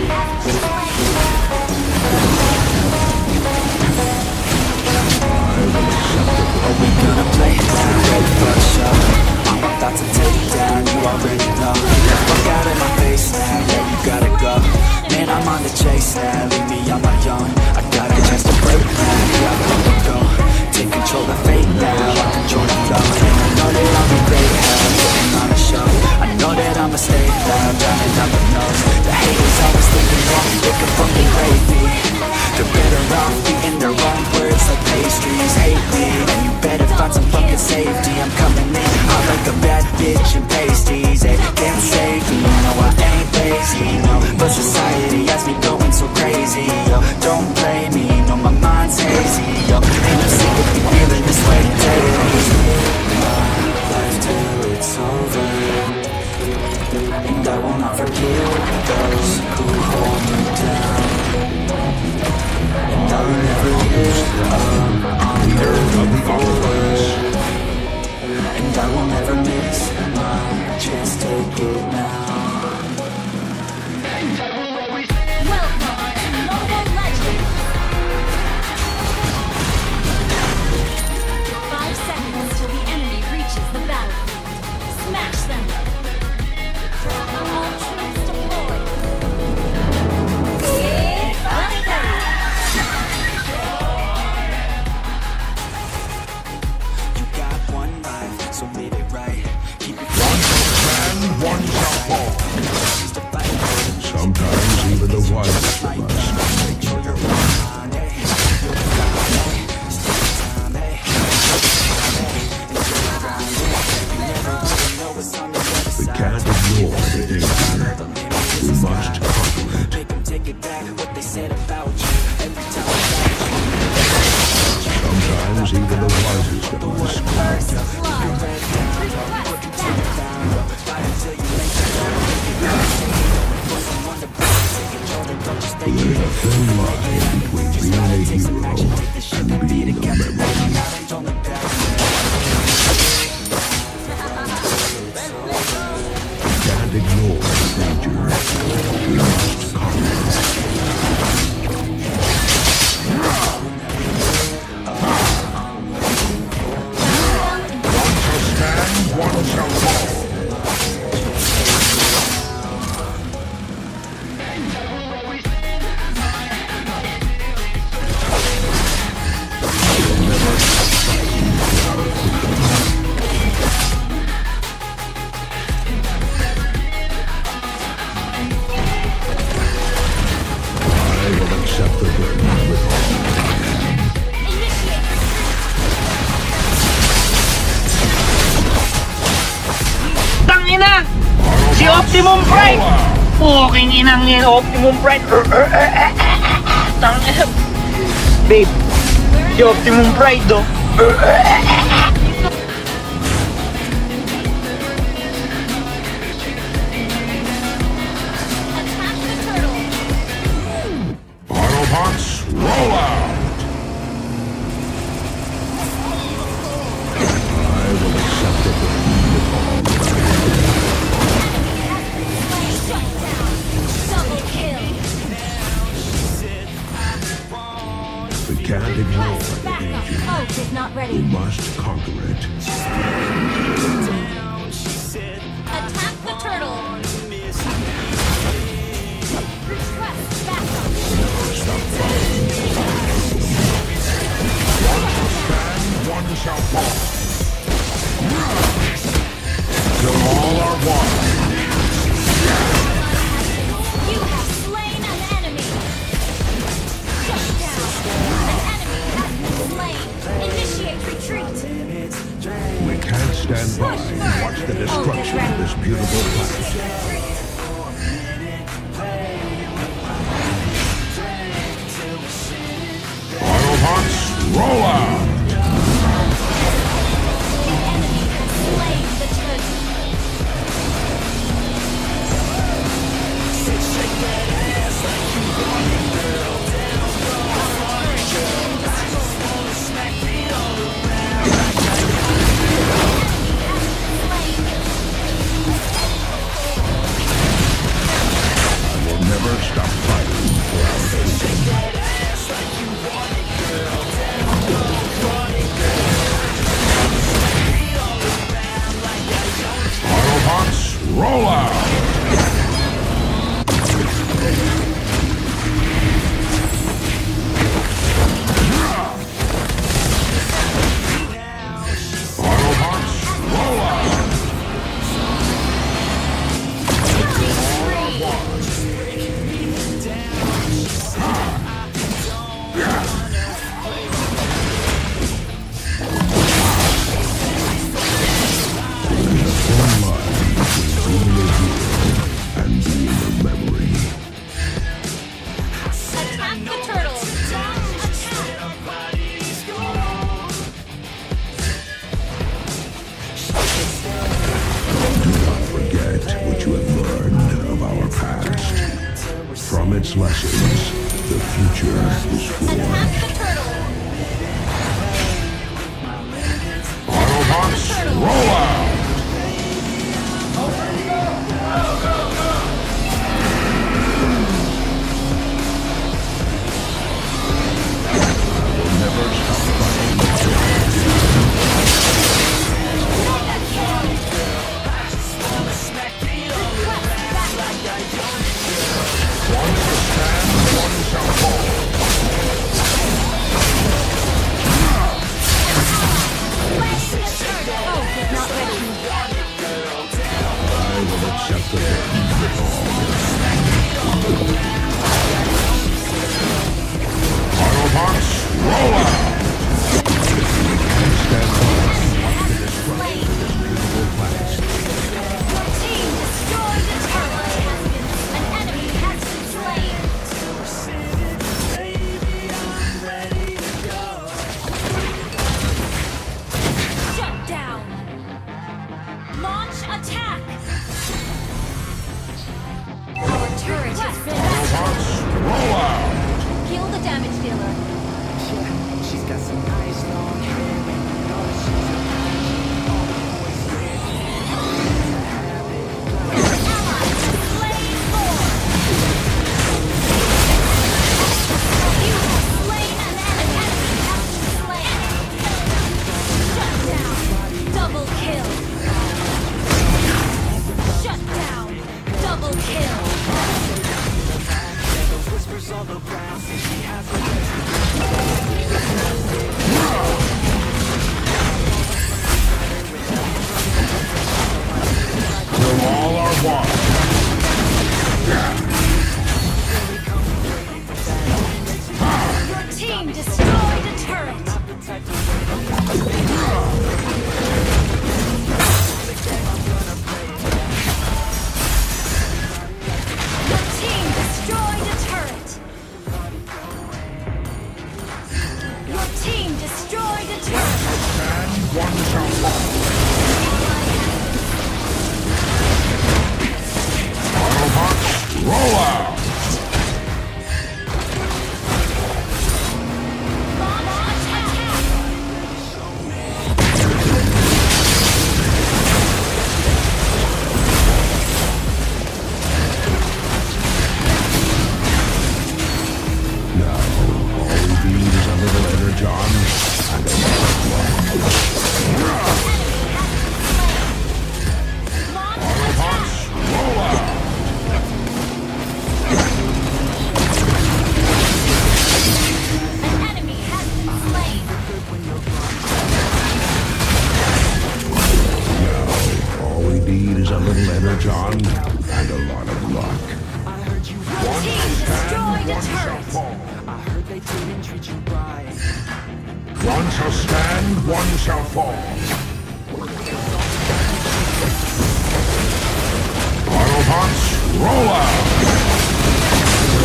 Are we gonna play it down, ready for the show? I'm about to take it down, you already know. Get the fuck out of my face now, yeah, you gotta go. Man, I'm on the chase now, leave me on my own. I got a chance to break now, yeah, I'm gonna go. Take control of fate now, I control the flow. And I know that I'll be great, hell, putting on a show. I know that I'ma stay loud, drowning out the nose. The haters always thinking wrong, they can fucking grade me. They're better off eating their own words like pastries. Hate me, and you better find some fucking safety. I'm coming in hot like a bad bitch and pasties. They can't save me, no I ain't lazy, no. But society has me going so crazy, yo. Don't blame me, no my mind's hazy, yo. And I'm sick of me feeling this way daily. My life till it's over, and I will not forgive those who hold me down. And I will never give up on moving forward, and I will never miss my chance, take it now. Welcome to Mobile Legends! 5 seconds till the enemy reaches the battlefield. Smash them! All troops deployed! It's attack! You got one life, so live it right. Keep it One shall stand, one shall fall. Sometimes even the wisest of us make We can't ignore the danger. We must conquer it. Make them take it back, what they said about you. Every time Sometimes even the wisest of us First blood! Request attack! There's a thin line between being a hero and being a memory. Can't ignore the danger. We must conquer it. One shall stand, one shall fall. I will accept the burden with all. Initiate Tangina! Si Optimum Pride! Fucking inang yan, Optimum Pride! Tangina! Babe, si Optimum Pride, do. attack the turtle! Autobots, roll out! I will accept the burden with all. Shut down! Double kill! We can't ignore the Backup! danger. Ult is not We ready! must conquer it. Attack the turtle! Request backup! Stop fighting. One shall stand, one shall fall. Till all are one. You have slain an enemy! Shut down! An enemy has been slain! Initiate retreat! We can't stand by and watch the destruction of this beautiful planet. Autobots, roll out! Slain the turtle! I will never stop. roll out! Autobots, roll out! And being a memory. Attack the turtle! Attack! Do not forget what you have learned of our past. From its lessons, the future is formed. Attack the turtle! Autobots, roll out! Never stop fighting. One shall stand, one shall fall. Not ready. I will accept the burden with all. Autobots, roll out! Stand Slain. Your team destroyed the turret. An enemy has been slain. Shut down. Launch attack. Our turret has been Autobots, roll out! Kill the damage dealer. She's got some nice long hair and all she's Slain four. You have slain an enemy. Has been slain. Shut down. Double kill. Shut down. Double kill. whispers all around. She has Till all are one. Your team destroyed a turret. Your team destroyed a turret. Your team destroyed a turret. And one shall fall. Autobots, roll out! Launch attack. Now, all we need is a little energon and a Launch attack. roll out! An enemy has been slain. Now, all we need is a little energon and a lot of luck. Your team destroyed a turret. Fall. I heard they didn't treat you right. One shall stand, one shall fall. Autobots, roll out!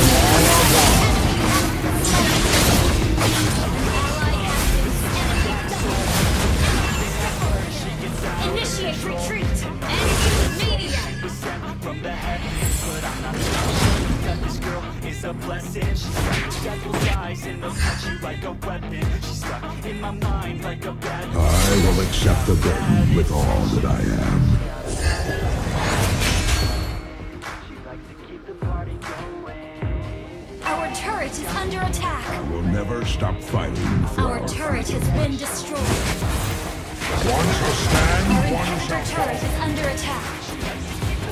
Initiate retreat. Enemy immediate. From the heavens, but I'm not sure that this girl is a blessing. She's got devil's eyes and they'll touch you like a weapon. She's stuck in my mind like a bad. I will accept the burden with all that I am. She likes to keep the party going. Our turret is under attack. I will never stop fighting for Our turret has been destroyed. One shall stand, Our one shall inhibitor fall. turret is under attack.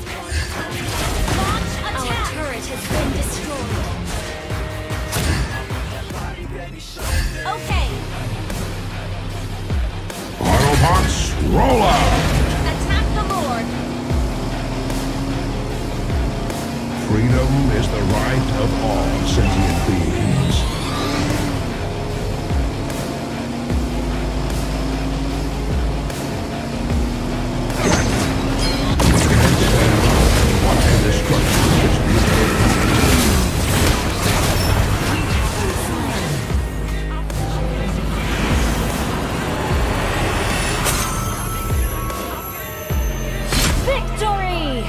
Roll out! Attack the Lord! Freedom is the right of all sentient beings. Watching destruction is beautiful. Victory!